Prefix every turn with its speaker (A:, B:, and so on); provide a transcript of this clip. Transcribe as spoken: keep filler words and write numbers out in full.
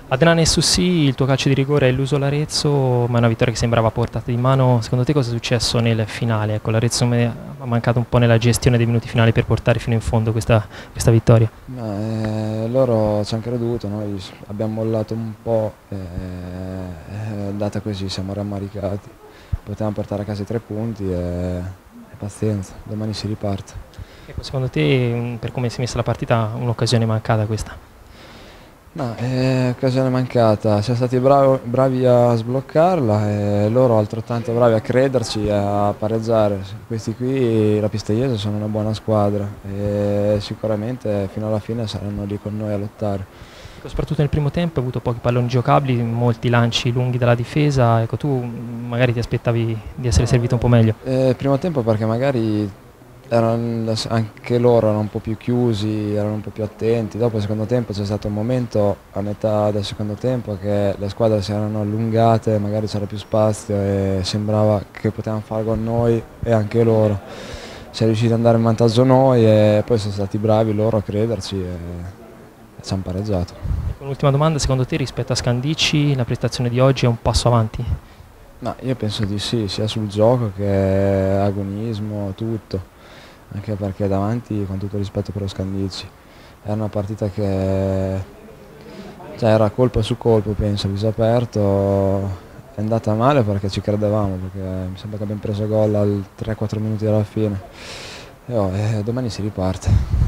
A: Adnan Essussi, il tuo calcio di rigore ha illuso l'Arezzo, ma è una vittoria che sembrava a portata di mano. Secondo te cosa è successo nel finale? Ecco, l'Arezzo me- ha mancato un po' nella gestione dei minuti finali per portare fino in fondo questa, questa vittoria.
B: Ma, eh, loro ci hanno creduto, noi s- abbiamo mollato un po', e è andata così, siamo rammaricati. Potevamo portare a casa i tre punti e, e pazienza, domani si riparte.
A: Ecco, secondo te, mm, per come si è messa la partita, un'occasione mancata questa?
B: No, è occasione mancata, siamo stati bravo- bravi a sbloccarla e loro altrettanto bravi a crederci e a pareggiare. Questi qui, la Pistoiese, sono una buona squadra e sicuramente fino alla fine saranno lì con noi a lottare.
A: Ecco, soprattutto nel primo tempo hai avuto pochi palloni giocabili, molti lanci lunghi dalla difesa. Ecco, tu mm, magari ti aspettavi di essere servito un po' meglio.
B: Eh, primo tempo perché magari erano, anche loro erano un po' più chiusi, erano un po' più attenti. Dopo il secondo tempo c'è stato un momento a metà del secondo tempo che le squadre si erano allungate, magari c'era più spazio e sembrava che potevano fare con noi e anche loro. Siamo riusciti ad andare in vantaggio noi e poi sono stati bravi loro a crederci e, e ci hanno pareggiato.
A: Ecco, un'ultima domanda, secondo te rispetto a Scandicci la prestazione di oggi è un passo avanti?
B: Ma io penso di sì, sia sul gioco che agonismo, tutto. Anche perché davanti, con tutto rispetto per lo Scandicci, era una partita che cioè, era colpo su colpo, penso, a viso aperto. È andata male perché ci credevamo, perché mi sembra che abbiamo preso gol al tre quattro minuti dalla fine. E oh, eh, domani si riparte.